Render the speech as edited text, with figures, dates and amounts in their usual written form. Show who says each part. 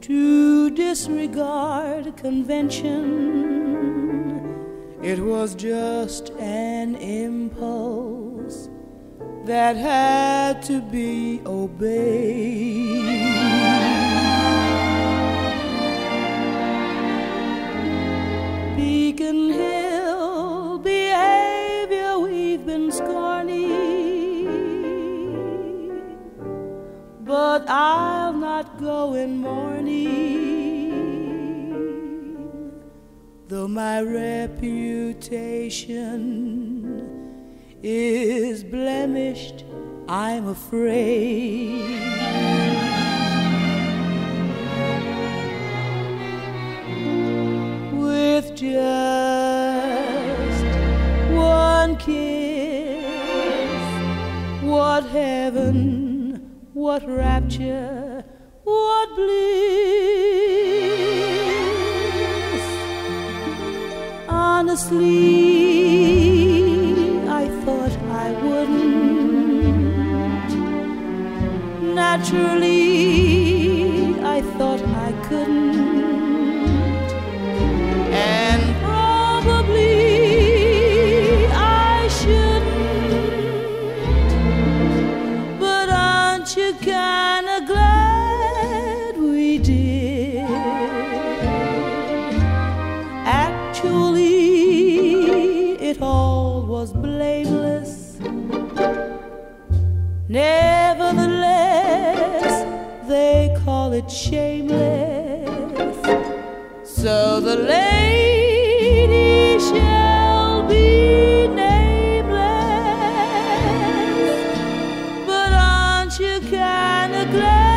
Speaker 1: to disregard convention. It was just an impulse that had to be obeyed. Beacon Hill behavior, we've been scorning, but I'll not go in mourning, though my reputation is blemished, I'm afraid. With just one kiss, what heaven, what rapture, what bliss. Honestly, I thought I wouldn't. Naturally, I thought I couldn't. And probably I shouldn't. But aren't you kinda glad we did? Actually, it all was blameless. Nevertheless, they call it shameless. So the lady shall be nameless. But aren't you kinda glad